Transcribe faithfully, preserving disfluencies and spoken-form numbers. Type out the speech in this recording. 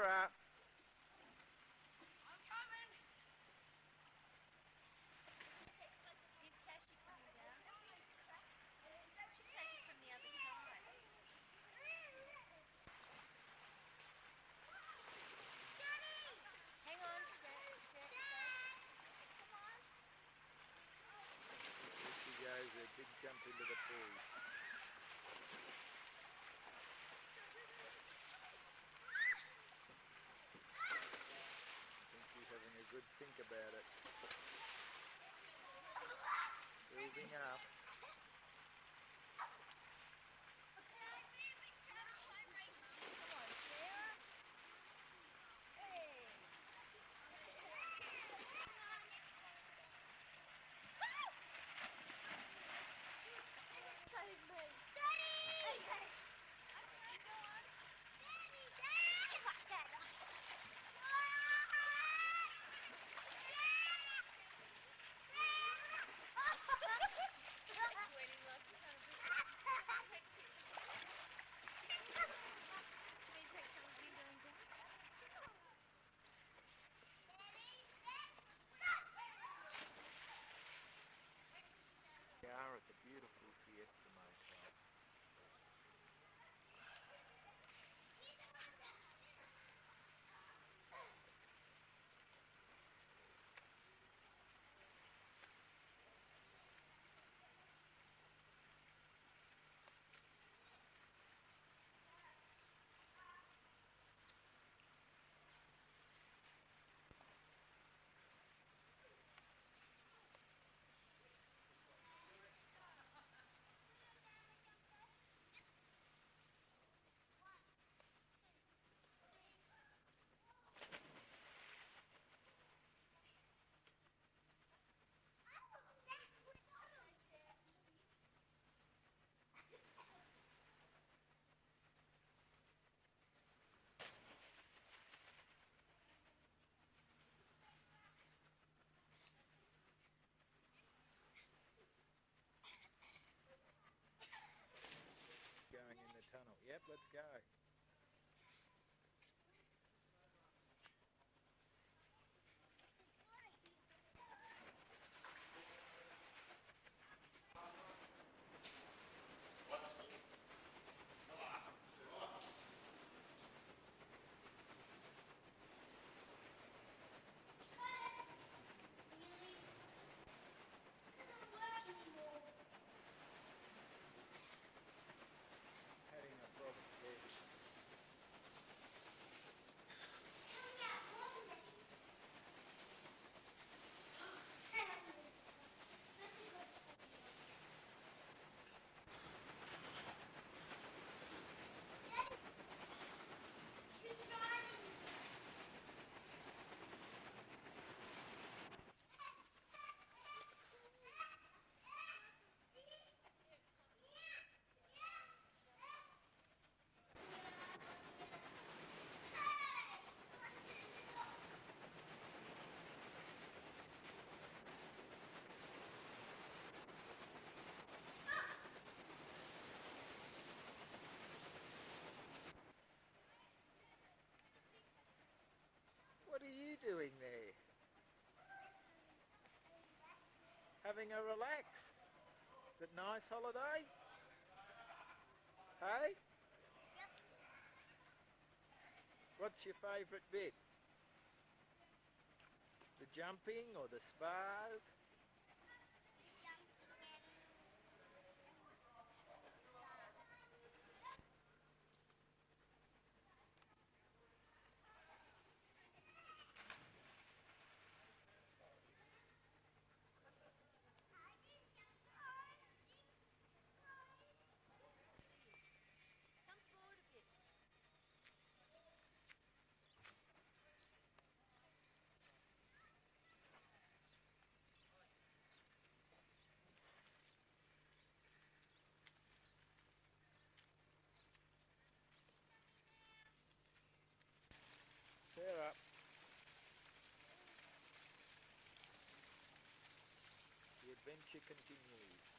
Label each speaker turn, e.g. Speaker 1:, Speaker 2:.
Speaker 1: Sarah.
Speaker 2: I'm coming. Is Tashi coming down? Should take it from the other side. Hang on, Sarah. Come on.
Speaker 1: Here she goes, a big jump into the pool. I think she's having a good think about it. Building up.
Speaker 2: Come on, Sarah. Hey. Save me. Daddy! Okay. Okay, go on. Daddy, Daddy! Waiting like you're trying to do take Can you take some of you going down?
Speaker 1: We are at the beautiful Siesta Motel. Going in the tunnel. Yep, let's go. Heading across the What are you doing there? Having a relax? Is it a nice holiday? Hey?
Speaker 3: Yep.
Speaker 1: What's your favourite bit? The jumping or the spas?
Speaker 2: Come forward a bit.
Speaker 1: Sarah. The adventure continues.